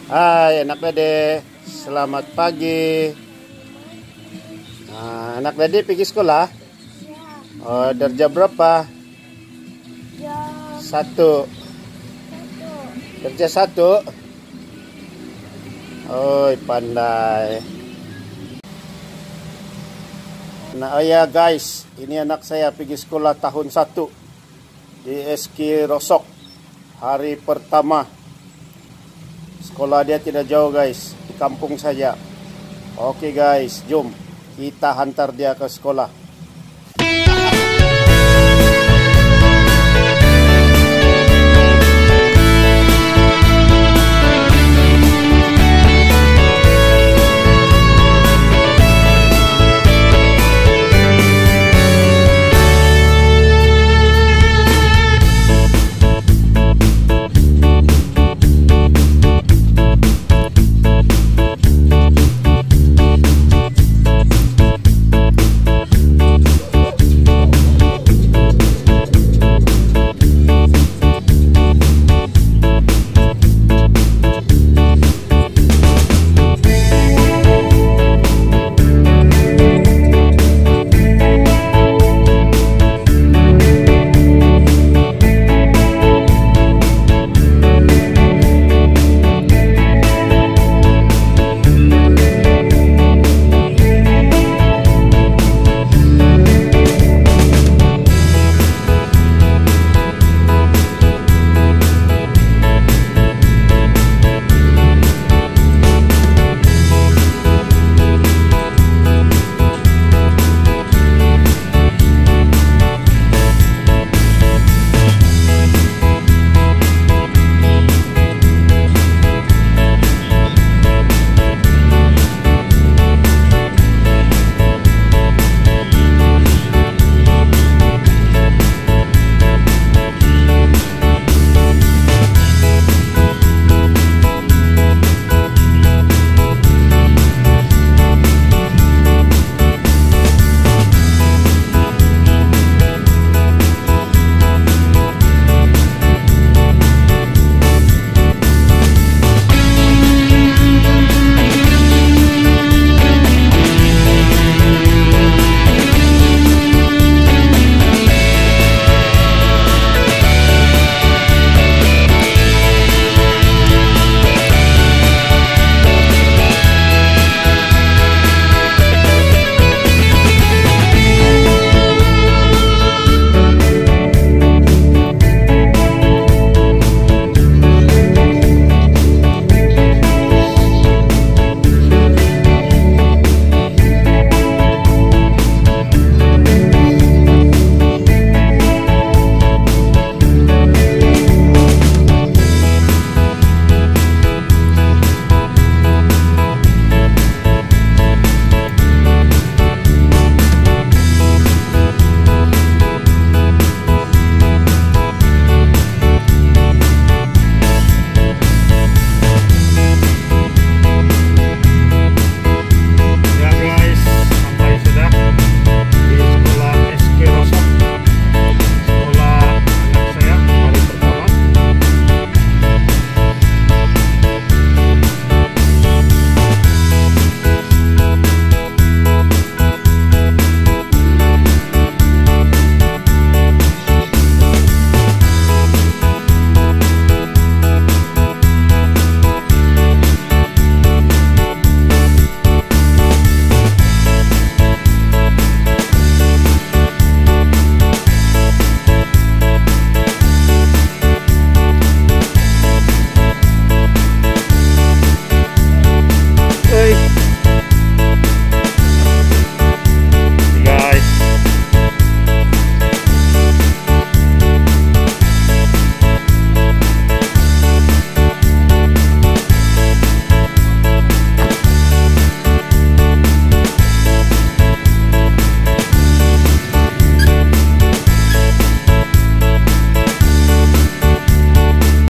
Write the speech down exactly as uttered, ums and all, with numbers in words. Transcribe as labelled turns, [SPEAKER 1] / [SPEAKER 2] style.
[SPEAKER 1] Hai anak dede, selamat pagi. Nah, anak dede pergi sekolah?
[SPEAKER 2] Ya.
[SPEAKER 1] Oh, dari jam berapa?
[SPEAKER 2] Jam
[SPEAKER 1] Satu.
[SPEAKER 2] satu.
[SPEAKER 1] Kerja satu. Oh, pandai. Nah, oh ya guys, ini anak saya pergi sekolah tahun satu di S K Rosok, hari pertama. Sekolah dia tidak jauh guys, di kampung saja. Oke guys, jom kita hantar dia ke sekolah.